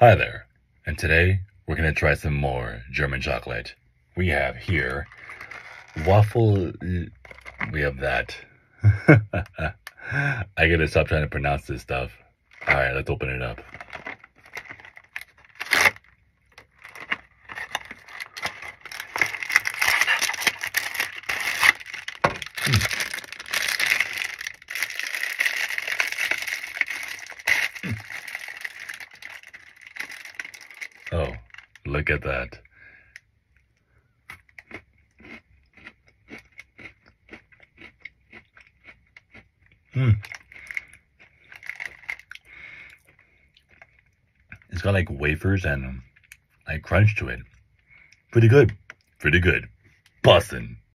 Hi there, and today we're going to try some more German chocolate. We have here we have that. I gotta stop trying to pronounce this stuff. Alright, let's open it up. Oh, look at that. It's got like wafers and like crunch to it. Pretty good. Pretty good. Bussin'.